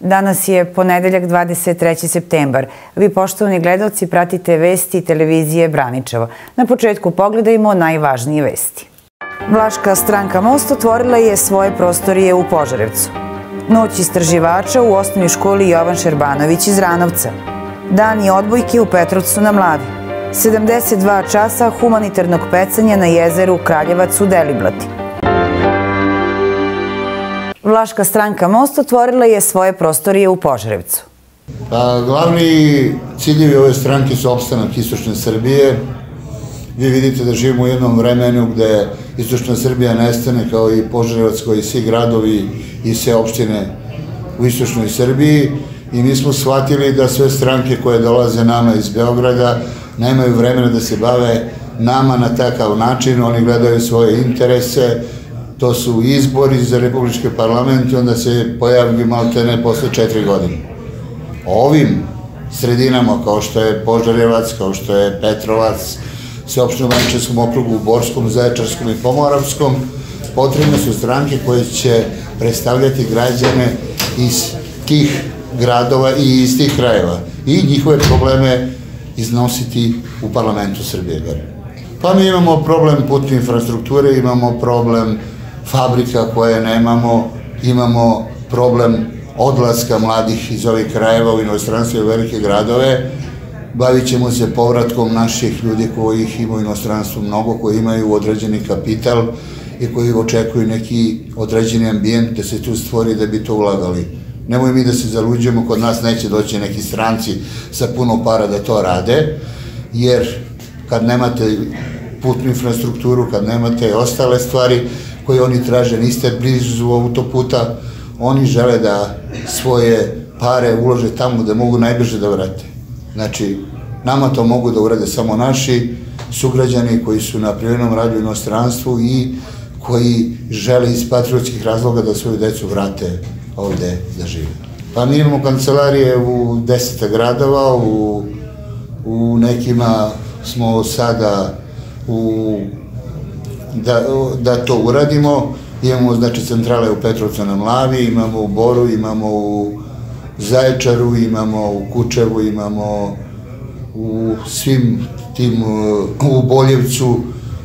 Danas je ponedeljak 23. septembar. Vi, poštovani gledalci, pratite vesti televizije Braničevo. Na početku pogledajmo najvažnije vesti. Vlaška stranka Most otvorila je svoje prostorije u Požarevcu. Noć istraživača u osnovnoj školi Jovan Šerbanović iz Ranovca. Dani odbojke u Petrovcu na Mlavi. 72 časa humanitarnog pecanja na jezeru Kraljevac u Deliblati. Vlaška stranka Most otvorila je svoje prostorije u Požarevcu. Glavni ciljevi ove stranke su opstanak istočne Srbije. Vi vidite da živimo u jednom vremenu gde istočna Srbija nestane, kao i Požarevac, kao i svi gradovi i sve opštine u istočnoj Srbiji. I mi smo shvatili da sve stranke koje dolaze nama iz Beograda nemaju vremena da se bave nama na takav način. Oni gledaju svoje interese. To su izbori za republički parlament i onda se pojavi maltene posle 4 godine. Ovim sredinama, kao što je Požarevac, kao što je Petrovac, sveopšteno Venčarskom okrugu, Borskom, Zaječarskom i Pomoravskom, potrebne su stranke koje će predstavljati građane iz tih gradova i iz tih krajeva i njihove probleme iznositi u parlamentu Srbije. Pa mi imamo problem putne infrastrukture, imamo problem fabrika koje nemamo, imamo problem odlaska mladih iz ovih krajeva u inostranstvo i velike gradove. Bavit ćemo se povratkom naših ljudi kojih ima u inostranstvu mnogo, koji imaju određeni kapital i koji očekuju neki određeni ambijent da se tu stvori da bi to ulagali. Nemoj mi da se zaluđujemo, kod nas neće doći neki stranci sa puno para da to rade, jer kad nemate putnu infrastrukturu, kad nemate ostale stvari koje oni traže, niste blizu autoputa, oni žele da svoje pare ulože tamo da mogu najbrže da vrate. Znači, nama to mogu da urade samo naši sugrađani koji su na privremenom radu u inostranstvu i koji žele iz patriotskih razloga da svoju decu vrate ovde da žive. Pa mi imamo kancelarije u 10 gradova, u nekima smo sada da to uradimo. Imamo, znači, centrale u Petrovcu na Mlavi, imamo u Boru, imamo u Zaječaru, imamo u Kučevu, imamo u svim tim, u Boljevcu.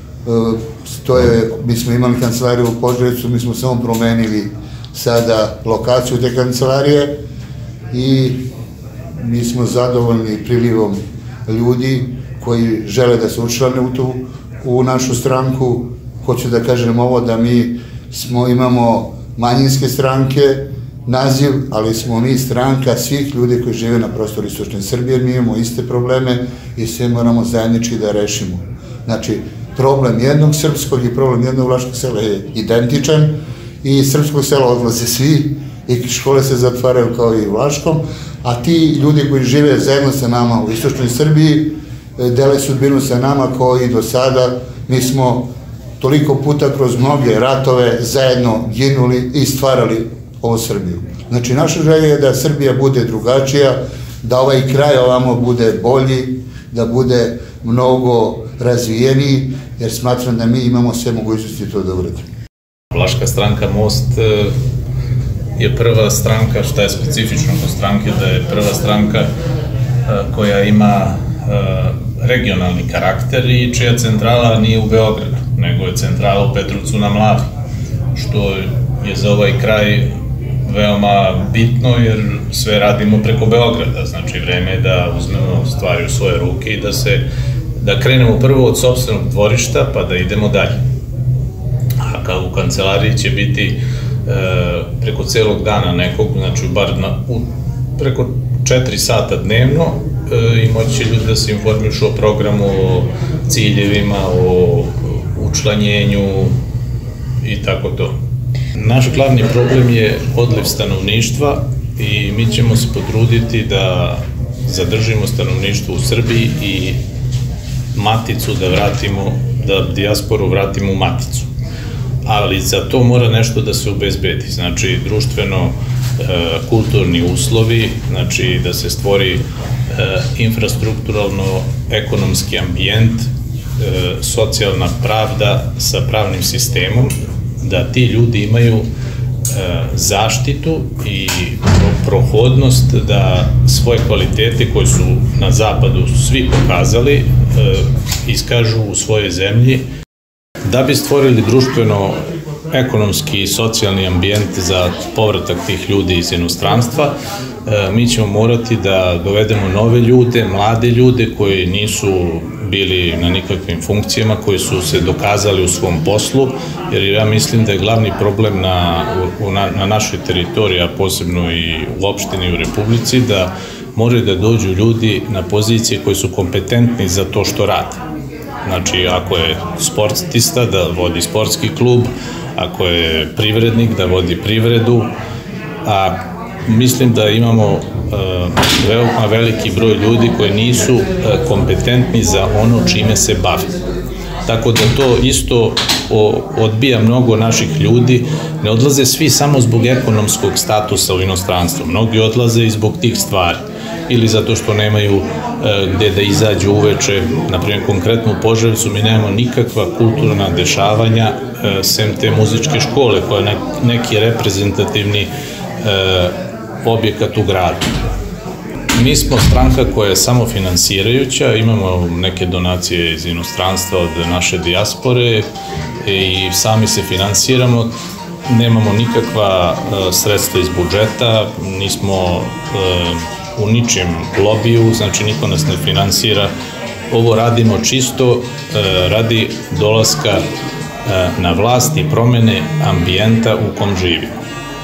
Mi smo imali kancelariju u Požarevcu, mi smo samo promenili sada lokaciju te kancelarije i mi smo zadovoljni prilivom ljudi koji žele da se učlane u našu stranku. Hoću da kažem ovo, da mi imamo manjinske stranke, naziv, ali smo mi stranka svih ljudi koji žive na prostoru istočne Srbije, mi imamo iste probleme i sve moramo zajednički da rešimo. Znači, problem jednog srpskog i problem jednog vlaškog sela je identičan i iz srpskog sela odlaze svi i škole se zatvaraju kao i u vlaškom, a ti ljudi koji žive zajedno sa nama u istočnoj Srbiji dele sudbinu sa nama kao i do sada. Mi smo toliko puta kroz mnoge ratove zajedno ginuli i stvarali ovu Srbiju. Znači, naša želja je da Srbija bude drugačija, da ovaj kraj ovamo bude bolji, da bude mnogo razvijeniji, jer smatram da mi imamo sve mogućnosti to da uradimo. Vlaška stranka Most je prva stranka, šta je specifično kod stranke, da je prva stranka koja ima regionalni karakter i čija centrala nije u Beogradu, nego je centrala u Petrovcu na Mlavi, što je za ovaj kraj veoma bitno jer sve radimo preko Beograda, znači vreme je da uzmemo stvari u svoje ruke i da krenemo prvo od sopstvenog dvorišta pa da idemo dalje. A kao u kancelariji će biti preko celog dana nekog, znači bar preko 4 sata dnevno i moći će ljudi da se informišu o programu, o ciljevima, o učlanjenju i tako to. Naš glavni problem je odliv stanovništva i mi ćemo se potruditi da zadržimo stanovništvo u Srbiji i maticu da vratimo, da dijasporu vratimo u maticu. Ali za to mora nešto da se obezbedi, znači društveno-kulturni uslovi, znači da se stvori infrastrukturalno-ekonomski ambijent, socijalna pravda sa pravnim sistemom, da ti ljudi imaju zaštitu i prohodnost da svoje kvalitete koje su na zapadu svi pokazali iskažu u svojoj zemlji. Da bi stvorili društveno, ekonomski i socijalni ambijent za povratak tih ljudi iz inostranstva, mi ćemo morati da dovedemo nove ljude, mlade ljude koji nisu bili na nikakvim funkcijama, koji su se dokazali u svom poslu, jer ja mislim da je glavni problem na našoj teritoriji, a posebno i u opštini i u Republici, da moraju da dođu ljudi na pozicije koji su kompetentni za to što rade. Znači, ako je sportista, da vodi sportski klub, ako je privrednik, da vodi privredu, a mislim da imamo veoma veliki broj ljudi koji nisu kompetentni za ono čime se bave. Tako da to isto odbija mnogo naših ljudi. Ne odlaze svi samo zbog ekonomskog statusa u inostranstvu. Mnogi odlaze i zbog tih stvari. Ili zato što nemaju gde da izađu uveče. Naprimjer, konkretno u Požarevcu mi nemamo nikakva kulturna dešavanja sem te muzičke škole koja je neki reprezentativni objekat u gradu. Mi smo stranka koja je samofinansirajuća, imamo neke donacije iz inostranstva od naše dijaspore i sami se finansiramo, nemamo nikakva sredstva iz budžeta, nismo u ničim lobiju, znači niko nas ne finansira. Ovo radimo čisto radi dolaska na vlast i promene ambijenta u kom živimo.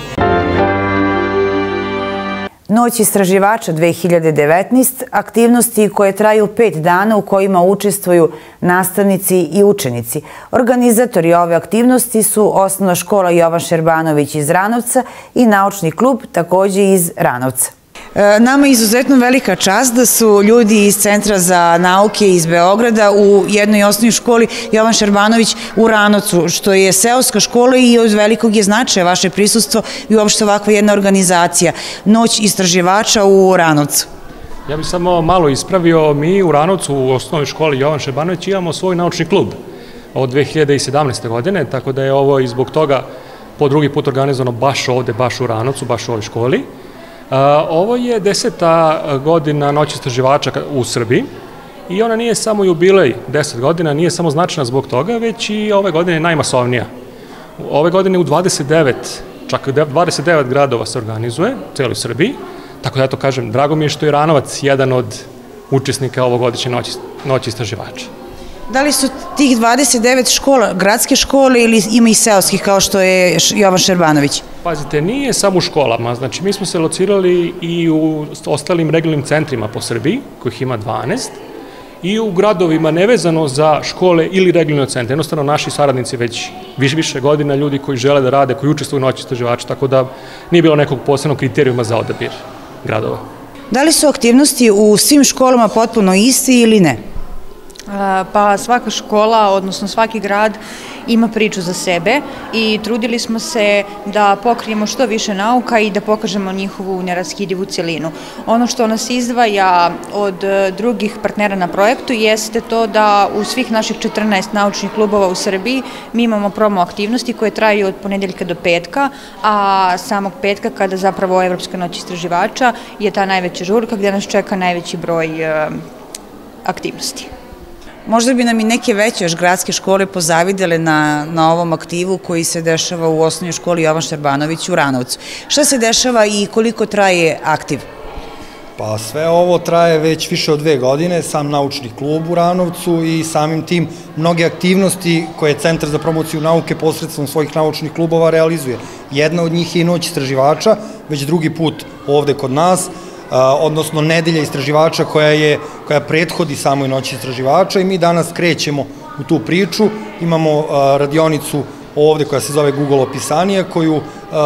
Noć istraživača 2019, aktivnosti koje traju 5 dana u kojima učestvuju nastavnici i učenici. Organizatori ove aktivnosti su Osnovna škola Jovan Šerbanović iz Ranovca i Naučni klub takođe iz Ranovca. Nama je izuzetno velika čast da su ljudi iz Centra za nauke iz Beograda u jednoj osnovnoj školi Jovan Šerbanović u Ranovcu, što je seoska škola i od velikog je značaja vaše prisustvo i uopšte ovakva jedna organizacija, Noć istraživača u Ranovcu. Ja bih samo malo ispravio, mi u Ranovcu u osnovnoj školi Jovan Šerbanović imamo svoj naučni klub od 2017. godine, tako da je ovo i zbog toga po drugi put organizovano baš ovde, baš u Ranovcu, baš u ovoj školi. Ovo je 10. godina Noći istraživača u Srbiji i ona nije samo jubilej 10 godina, nije samo značajna zbog toga, već i ove godine je najmasovnija. Ove godine u 29, čak 29 gradova se organizuje u celoj Srbiji, tako da ja to kažem, drago mi je što je Ranovac jedan od učesnika ovogodišnje Noći istraživača. Da li su tih 29 škola, gradske škole ili ima i seoskih kao što je Jovan Šerbanović? Pazite, nije samo u školama, znači mi smo se locirali i u ostalim regionalnim centrima po Srbiji, kojih ima 12, i u gradovima nevezano za škole ili regionalne centre. Jednostavno naši saradnici već više godina, ljudi koji žele da rade, koji učestvuju u Noći istraživača, tako da nije bilo nekog posebnog kriterijuma za odabir gradova. Da li su aktivnosti u svim školama potpuno isti ili ne? Pa svaka škola, odnosno svaki grad ima priču za sebe i trudili smo se da pokrijemo što više nauka i da pokažemo njihovu neraskidivu celinu. Ono što nas izdvaja od drugih partnera na projektu jeste to da u svih naših 14 naučnih klubova u Srbiji mi imamo promo aktivnosti koje traju od ponedeljka do petka, a samog petka kada zapravo Evropska noć istraživača je ta najveća žurka gde nas čeka najveći broj aktivnosti. Možda bi nam i neke veće još gradske škole pozavidele na ovom aktivu koji se dešava u osnovnoj školi Jovan Šerbanović u Ranovcu. Šta se dešava i koliko traje aktiv? Pa sve ovo traje već više od 2 godine, sam naučni klub u Ranovcu i samim tim mnoge aktivnosti koje Centar za promociju nauke posredstvom svojih naučnih klubova realizuje. Jedna od njih je i Noć istraživača, već drugi put ovde kod nas, odnosno Nedelja istraživača koja prethodi samoj Noći istraživača i mi danas krećemo u tu priču. Imamo radionicu ovde koja se zove Google opisanija koju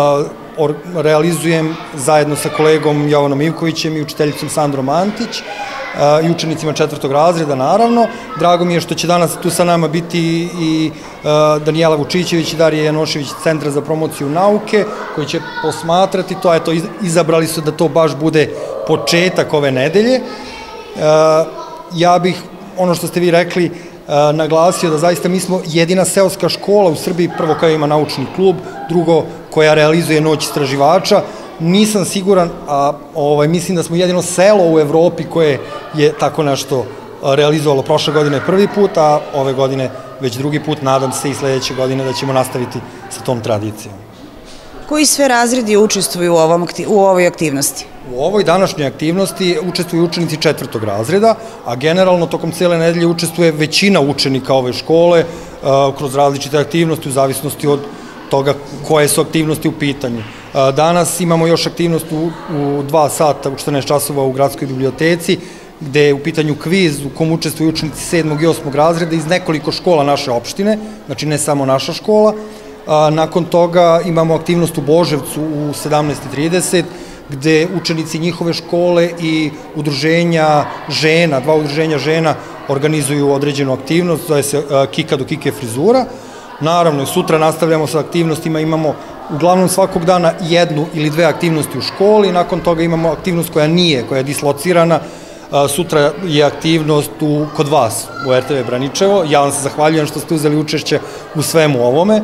realizujem zajedno sa kolegom Jovanom Ivkovićem i učiteljicom Sandrom Antić i učenicima 4. razreda naravno. Drago mi je što će danas tu sa nama biti i Danijela Vučićević i Darija Janošević iz Centra za promociju nauke koji će posmatrati to, eto izabrali su da to baš bude početak ove nedelje. Ja bih, ono što ste vi rekli, naglasio da zaista mi smo jedina seoska škola u Srbiji, prvo koja ima naučni klub, drugo koja realizuje Noć istraživača. Nisam siguran, a mislim da smo jedino selo u Evropi koje je tako nešto realizovalo. Prošle godine prvi put, a ove godine već drugi put. Nadam se i sledeće godine da ćemo nastaviti sa tom tradicijom. Koji sve razredi učestvuju u ovoj aktivnosti? U ovoj današnjoj aktivnosti učestvuju učenici 4. razreda, a generalno tokom cele nedelje učestvuje većina učenika ove škole kroz različite aktivnosti u zavisnosti od toga koje su aktivnosti u pitanju. Danas imamo još aktivnost u 2 sata u 14 časova u gradskoj biblioteci, gde je u pitanju kviz u kom učestvuju učenici 7. i 8. razreda iz nekoliko škola naše opštine, znači ne samo naša škola. Nakon toga imamo aktivnost u Boževcu u 17:30, gde učenici njihove škole i udruženja žena, 2 udruženja žena organizuju određenu aktivnost, zove se Kika do Kike frizura. Naravno, sutra nastavljamo sa aktivnostima, imamo uglavnom svakog dana 1 ili 2 aktivnosti u školi, nakon toga imamo aktivnost koja je dislocirana. Sutra je aktivnost kod vas u RTV Braničevo. Ja vam se zahvaljujem što ste uzeli učešće u svemu ovome.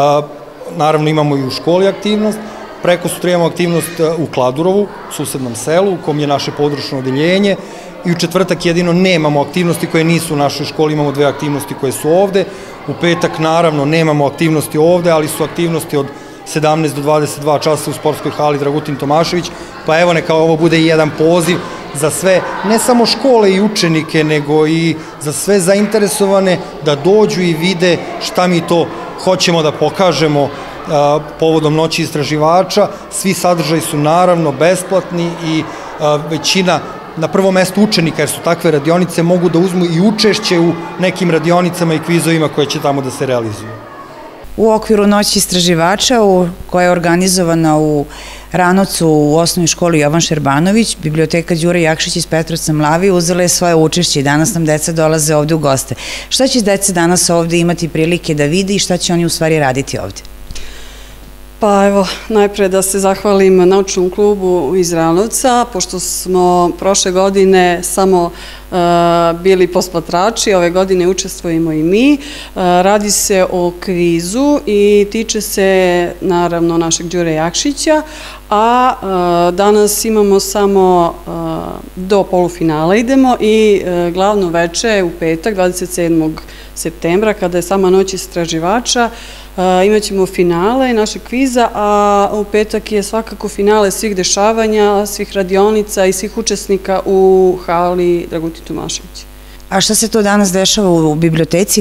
Naravno, imamo i u školi aktivnost. Preko sutra imamo aktivnost u Kladurovu, susednom selu, u kom je naše područno odeljenje. I u četvrtak jedino nemamo aktivnosti koje nisu u našoj školi, imamo 2 aktivnosti koje su ovde. U petak, naravno, nemamo aktivnosti ovde, ali su aktivnosti od 17 do 22 časa u sportskoj hali Dragutin Tomašević. Pa evo, neka ovo bude i jedan poziv za sve, ne samo škole i učenike, nego i za sve zainteresovane da dođu i vide šta mi to hoćemo da pokažemo povodom Noći istraživača. Svi sadržaji su naravno besplatni i većina, na prvom mestu učenika, jer su takve radionice, mogu da uzmu i učešće u nekim radionicama i kvizovima koje će tamo da se realizuju. U okviru Noći istraživača, koja je organizovana u Ranovcu u osnovnoj školi Jovan Šerbanović, biblioteka Đure Jakšić iz Petrovca Mlavi uzela je svoje učešće i danas nam deca dolaze ovde u goste. Šta će deca danas ovde imati prilike da vidi i šta će oni u stvari raditi ovde? Pa evo, najpre da se zahvalim naučnom klubu iz Ranovca, pošto smo prošle godine samo bili posmatrači, ove godine učestvujemo i mi. Radi se o kvizu i tiče se naravno našeg Đure Jakšića, a danas imamo samo do polufinala idemo i glavno veče u petak 27. septembra kada je sama Noć istraživača. Imaćemo finale našeg kviza, a u petak je svakako finale svih dešavanja, svih radionica i svih učesnika u hali Dragutin Tomašević. A šta se to danas dešava u biblioteci?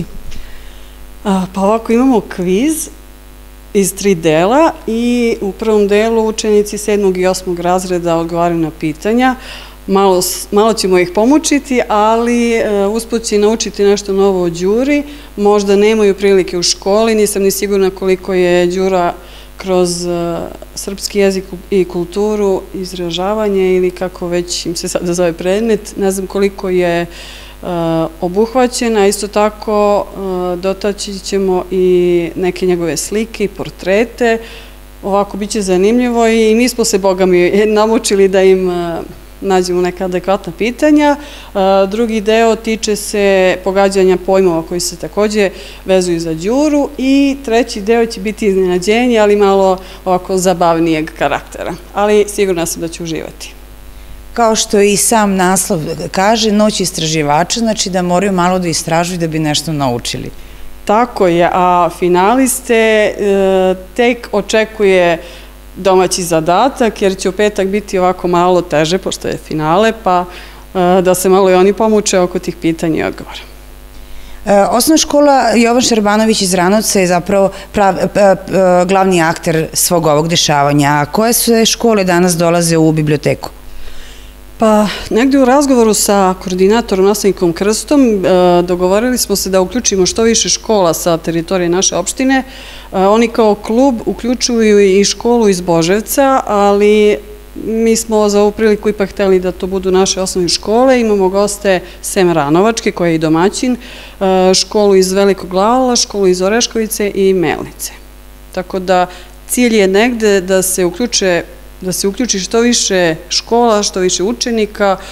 Pa ovako, imamo kviz iz 3 dela i u prvom delu učenici 7. i 8. razreda odgovaraju na pitanja. Malo ćemo ih pomučiti, ali usput će naučiti nešto novo o Đuri. Možda nemaju prilike u školi, nisam ni sigurna koliko je Đura kroz srpski jezik i kulturu, izražavanje ili kako već im se sada zove predmet, ne znam koliko je obuhvaćena. Isto tako dotaći ćemo i neke njegove slike i portrete. Ovako biće zanimljivo i mi smo se, boga mi, namučili da im nađemo neka adekvatna pitanja. Drugi deo tiče se pogađanja pojmova koji se takođe vezuju za Đuru i treći deo će biti iznenađenje, ali malo ovako zabavnijeg karaktera. Ali sigurna sam da će uživati. Kao što i sam naslov kaže, Noć istraživača, znači da moraju malo da istražuju da bi nešto naučili. Tako je, a finaliste tek očekuje domaći zadatak, jer će u petak biti ovako malo teže, pošto je finale, pa da se malo i oni pomuče oko tih pitanja i odgovora. Osnovna škola Jovan Šerbanović iz Ranovca je zapravo glavni akter svog ovog dešavanja. A koje sve škole danas dolaze u biblioteku? Pa, negde u razgovoru sa koordinatorom, nastavnikom Krstom, dogovorili smo se da uključimo što više škola sa teritorije naše opštine. Oni kao klub uključuju i školu iz Boževca, ali mi smo za ovu priliku ipak hteli da to budu naše osnovne škole. Imamo goste sem Ranovačke, koja je i domaćin, školu iz Velikog Lala, školu iz Oreškovice i Melnice. Tako da cilj je negde da se uključi što više škola, što više učenika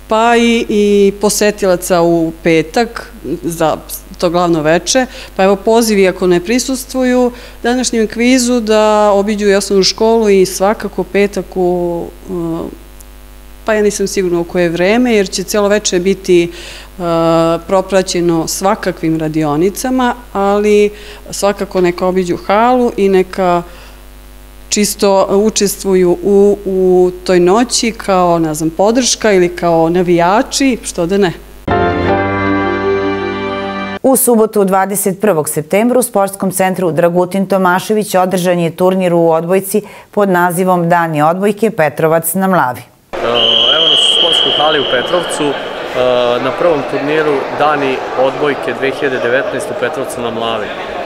pa i posetilaca u petak za to glavno veče. Pa evo pozivi ako ne prisustvuju današnjem kvizu da obiđu i osnovnu školu i svakako petak pa ja nisam sigurna u koje vreme, jer će celo veče biti propraćeno svakakvim radionicama, ali svakako neka obiđu halu i neka čisto učestvuju u toj noći kao, ne znam, podrška ili kao navijači, što da ne. U subotu 21. septembra u sportskom centru Dragutin Tomašević održan je turnir u odbojci pod nazivom Dani odbojke Petrovac na Mlavi. Evo nas u sportskoj hali u Petrovcu na prvom turniru Dani odbojke 2019 u Petrovcu na Mlavi.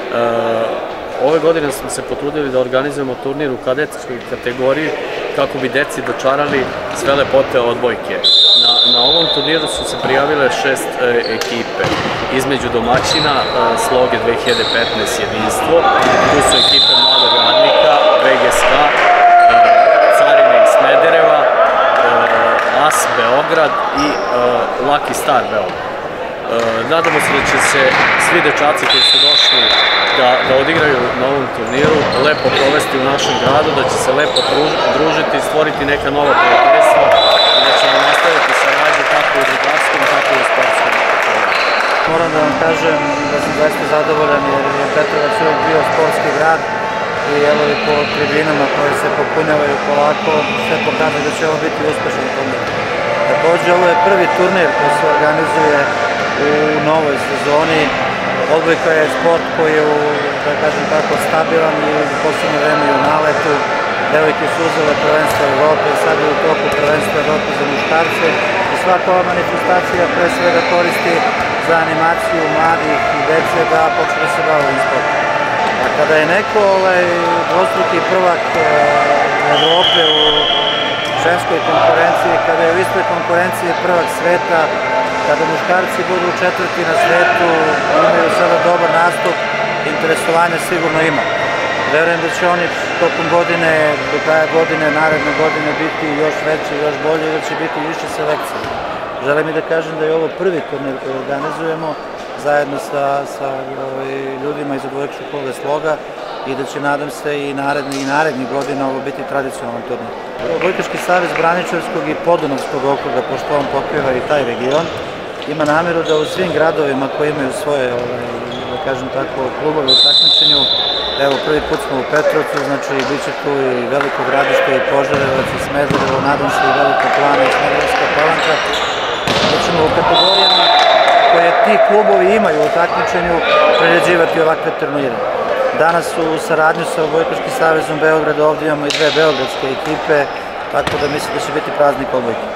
Ove godine smo se potrudili da organizujemo turnir u kadetskoj kategoriji kako bi deci dočarali sve lepote odbojke. Na ovom turniru su se prijavile 6 ekipe. Između domaćina Sloge 2015 jedinstvo, tu su ekipe Mladog radnika, VGSK, Carine iz Smedereva, AS Beograd i Lucky Star Beograd. Nadamo se da će se svi dečaci koji su došli da odigraju na ovom turniru lepo provesti u našem gradu, da će se lepo družiti i stvoriti neka nova prijateljstva i da ćemo nastaviti saradnju kako u drugarskom, tako i u sportskom. Moram da vam kažem da sam zaista zadovoljan jer je Petrovac uvijek bio sportski grad i evo i po tribinama koje se popunjavaju polako, sve pokazuje da će ovo biti uspešan turnir. Također, ovo je prvi turnir koji se organizuje u novoj sezoni. Odbojka je sport koji je, da kažem tako, stabilan i u poslednje vreme i u naletu. Devojke su uzele prvenstvo Evrope, sad je u toku prvenstva Evrope za muškarce i svaka ova manifestacija pre svega koristi za animaciju mladih i dece da počne da se bave ovim sportom. A kada je neko dvostruki prvak Evrope u ženskoj konkurenciji, kada je u istoj konkurenciji prvak sveta, kada muškarci budu četvrti na svetu, imaju sada dobar nastup, interesovanje sigurno ima. Verujem da će oni tokom godine, do kraja godine, naredne godine biti još veći, još bolji i da će biti više selekcije. Želim i da kažem da je ovo prvi turnir koji organizujemo zajedno sa ljudima iz odbojkaške škole Sloga i da će, nadam se, i narednih godina ovo biti tradicionalan turnir. Odbojkaški savez Braničevskog i Podunavskog okruga, pošto on pokriva i taj region, ima nameru da u svim gradovima koji imaju svoje, da kažem tako, klubove u takmičenju, evo prvi put smo u Petrovcu, znači bit će tu i Veliko Gradište i Požarevac i Smederevo, nadam se i Velika Plana i Smederevska Palanka, da ćemo u kategorijama koje ti klubovi imaju u takmičenju priređivati ovakve turnire. Danas u saradnju sa Odbojkaškim savezom Beograda ovdje imamo i dve beogradske ekipe, tako da mislim da će biti praznik odbojke.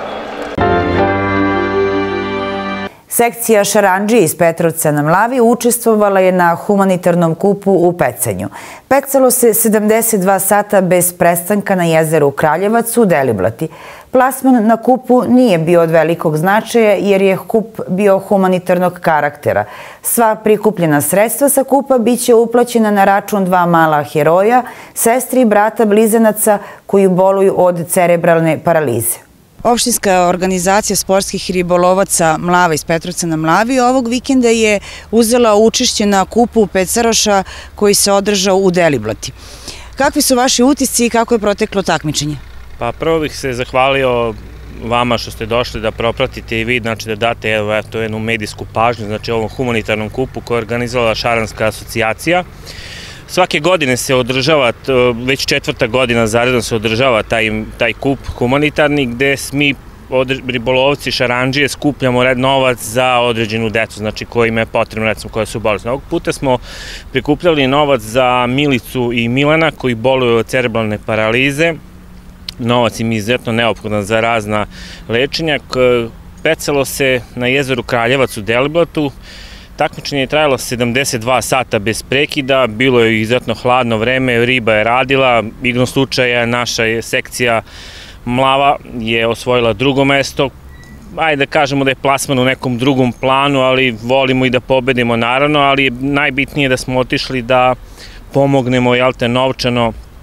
Sekcija šarandži iz Petrovca na Mlavi učestvovala je na humanitarnom kupu u pecanju. Pecalo se 72 sata bez prestanka na jezeru Kraljevac u Deliblati. Plasman na kupu nije bio od velikog značaja jer je kup bio humanitarnog karaktera. Sva prikupljena sredstva sa kupa biće uplaćena na račun dva mala heroja, sestri i brata blizanaca koji boluju od cerebralne paralize. Opštinska organizacija sportskih ribolovaca Mlava iz Petrovca na Mlavi ovog vikenda je uzela učešće na kupu pecaroša koji se održao u Deliblati. Kakvi su vaši utisci i kako je proteklo takmičenje? Pa prvo bih se zahvalio vama što ste došli da propratite i vi, znači da date jednu medijsku pažnju, znači ovom humanitarnom kupu koju je organizovala Šaranska asocijacija. Svake godine se održava, već 4. godina zaredom se održava taj kup humanitarni gde mi ribolovci šarandžije skupljamo novac za određenu decu, znači kojima je potrebno, recimo koja su bolesna. Ovog puta smo prikupljali novac za Milicu i Milana koji boluju od cerebralne paralize. Novac im je izuzetno neophodan za razna lečenja. Pecalo se na jezeru Kraljevac u Deliblatu. Takmičenje je trajalo 72 sata bez prekida, bilo je izuzetno hladno vreme, riba je radila, igrom slučaja naša sekcija Mlava je osvojila drugo mesto. Ajde da kažemo da je plasman u nekom drugom planu, ali volimo i da pobedimo naravno, ali najbitnije je da smo otišli da pomognemo novčano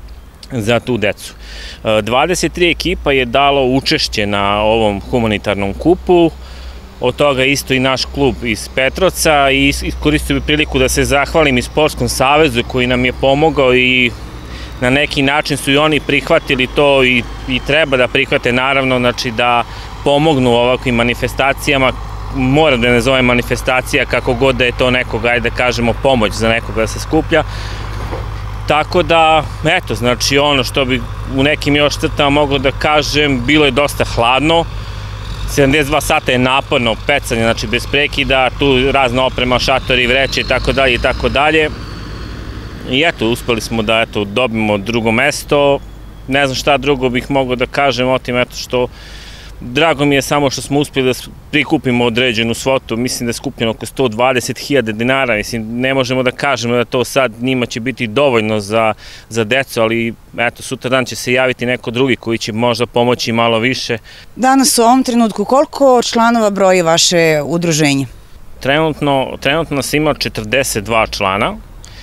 za tu decu. 23 ekipa je dalo učešće na ovom humanitarnom kupu, od toga isto i naš klub iz Petrovca i iskoristio bi priliku da se zahvalim i Sportskom savezu koji nam je pomogao i na neki način su i oni prihvatili to i treba da prihvate naravno, znači da pomognu ovakvim manifestacijama, moram da ne zovem manifestacija kako god da je to nekoga, ajde da kažemo pomoć za nekoga da se skuplja. Tako da, eto, znači ono što bi u nekim još crtama moglo da kažem, bilo je dosta hladno, 72 sata je naporno pecanje, znači bez prekida, tu razna oprema, šatori, vreće i tako dalje i tako dalje. I eto, uspeli smo da dobimo drugo mesto, ne znam šta drugo bih mogao da kažem o tim, eto što drago mi je samo što smo uspeli da prikupimo određenu svotu, mislim da je skupljeno oko 120.000 dinara, mislim ne možemo da kažemo da to sad njima će biti dovoljno za decu, ali eto sutra dan će se javiti neko drugi koji će možda pomoći malo više. Danas u ovom trenutku koliko članova broji vaše udruženje? Trenutno nas ima 42 člana.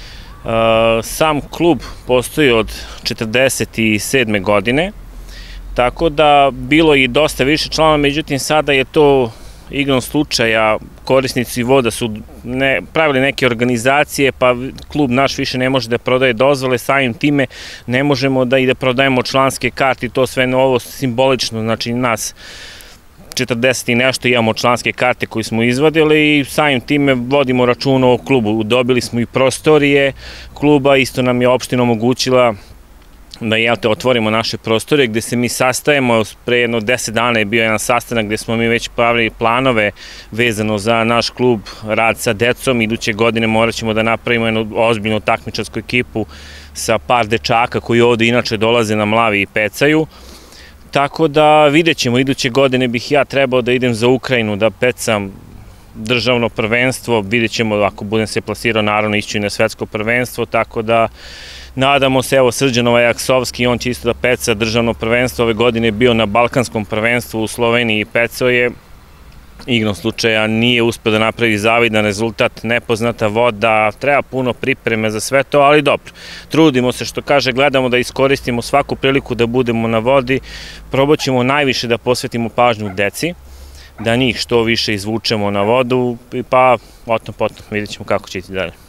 Sam klub postoji od 1947. godine, tako da bilo i dosta više članova, međutim sada je to igrom slučaja, korisnici voda su pravili neke organizacije, pa klub naš više ne može da prodaje dozvole, samim time ne možemo da i da prodajemo članske karte i to sve novo simbolično, znači nas 40 i nešto imamo članske karte koje smo izvadili i samim time vodimo računa o klubu. Dobili smo i prostorije kluba, isto nam je opština omogućila da otvorimo naše prostorije gde se mi sastajemo. Pre jedno 10 dana je bio jedan sastanak gde smo mi već pravili planove vezano za naš klub, rad sa decom. Iduće godine morat ćemo da napravimo jednu ozbiljnu takmičarsku ekipu sa par dečaka koji ovde inače dolaze na Mlavi i pecaju. Tako da vidjet ćemo, iduće godine bih ja trebao da idem za Ukrajinu da pecam državno prvenstvo, vidjet ćemo ako budem se plasirao, naravno ići i na svetsko prvenstvo, tako da nadamo se, evo Srđan Jaksovski, on će isto da peca državno prvenstvo, ove godine je bio na balkanskom prvenstvu u Sloveniji i pecao je, igrom slučaja nije uspeo da napravi zavidan rezultat, nepoznata voda, treba puno pripreme za sve to, ali dobro, trudimo se što kaže, gledamo da iskoristimo svaku priliku da budemo na vodi, probat ćemo najviše da posvetimo pažnju deci, da njih što više izvučemo na vodu, pa potom vidjet ćemo kako će iti dalje.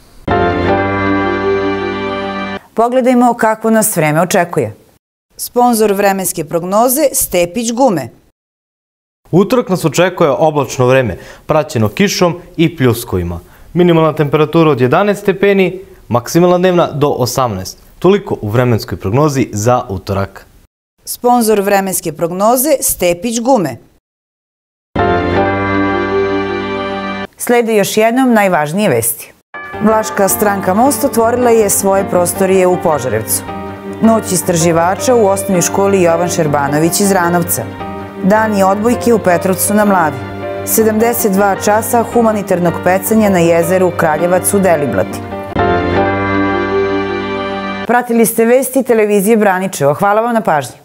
Pogledajmo kako nas vreme očekuje. Sponzor vremenske prognoze Stepić gume. Utorak nas očekuje oblačno vreme, praćeno kišom i pljuskovima. Minimalna temperatura od 11 stepeni, maksimalna dnevna do 18. Toliko u vremenskoj prognozi za utorak. Sponzor vremenske prognoze Stepić gume. Slede još jednom najvažnije vesti. Vlaška stranka Most otvorila je svoje prostorije u Požarevcu. Noć istraživača u osnovnoj školi Jovan Šerbanović iz Ranovca. Dani odbojke u Petrovcu na Mlavi. 72 časa humanitarnog pecanja na jezeru Kraljevac u Deliblati. Pratili ste vesti televizije Braničevo. Hvala vam na pažnji.